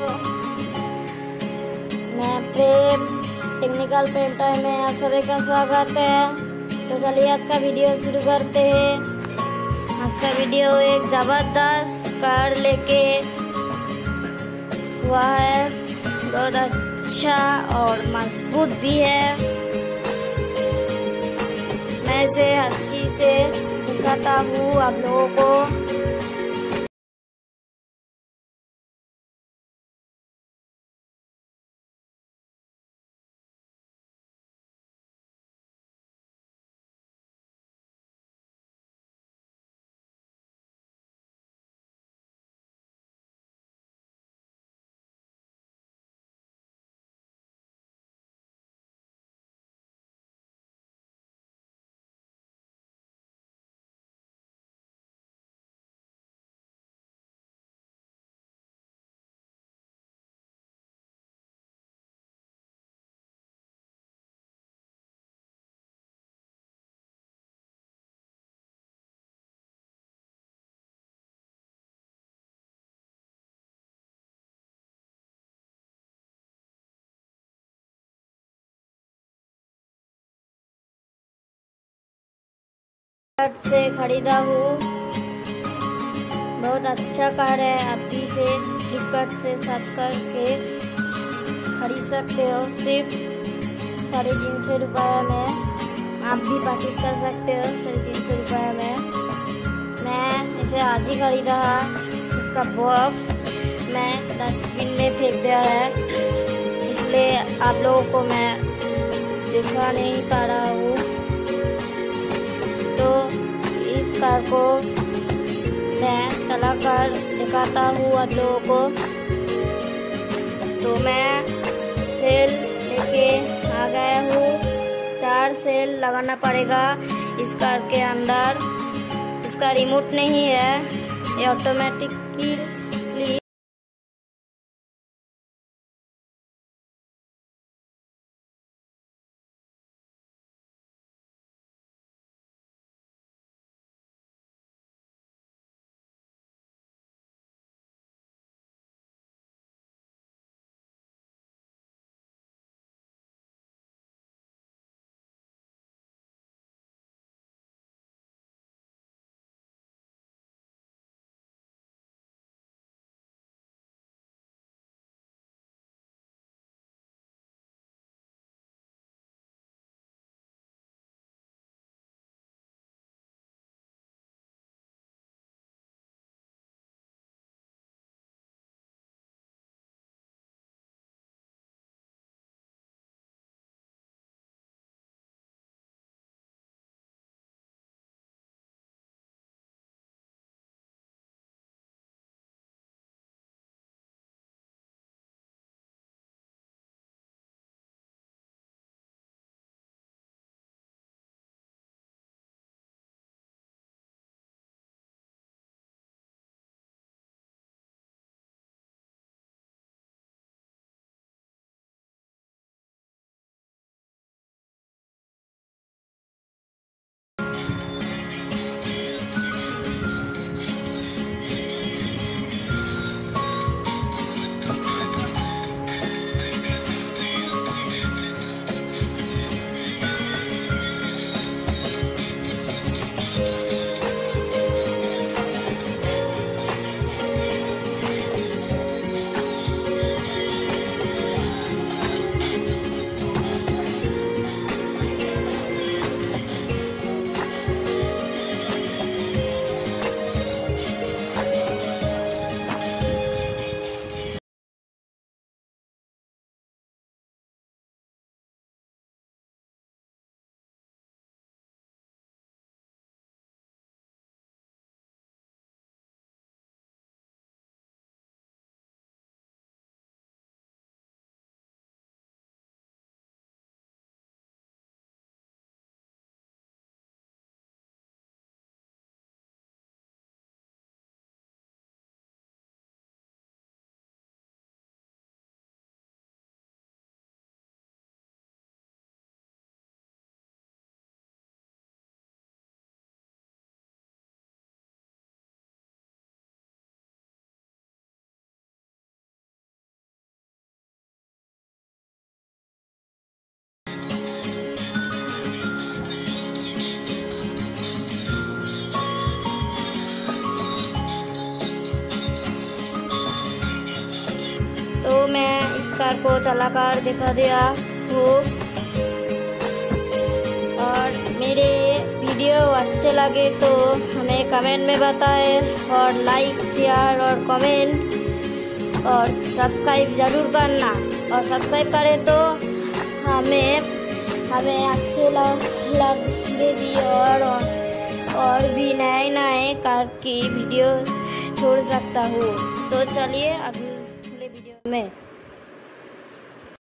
मैं प्रेम, टेक्निकल प्रेम टाइम में आप सभी का स्वागत है। तो चलिए आज का वीडियो शुरू करते हैं। आज का वीडियो एक जबरदस्त कार लेके हुआ है, बहुत अच्छा और मजबूत भी है। मैं इसे हर चीज से दिखाता हूँ आप लोगों को। फ्लिपकार्ट से खरीदा हूँ, बहुत अच्छा कार है। आप भी से फ्लिपकार्ट से सर्च करके खरीद सकते हो, सिर्फ 350 रुपये में। आप भी परचेज कर सकते हो 350 रुपये में। मैं इसे आज ही खरीदा है। इसका बॉक्स मैं डस्टबिन में फेंक दिया है, इसलिए आप लोगों को मैं दिखा नहीं पा रहा हूँ। तो इस कार को मैं चलाकर दिखाता हूँ आप लोगों को। तो मैं सेल लेके आ गया हूँ। 4 सेल लगाना पड़ेगा इस कार के अंदर। इसका रिमोट नहीं है, ये ऑटोमेटिकली कार को चलाकर दिखा दिया हूँ। और मेरे वीडियो अच्छे लगे तो हमें कमेंट में बताएं और लाइक शेयर और कमेंट और सब्सक्राइब ज़रूर करना। और सब्सक्राइब करें तो हमें अच्छे लगेगी और भी नए कार की वीडियो छोड़ सकता हूँ। तो चलिए अगले वीडियो में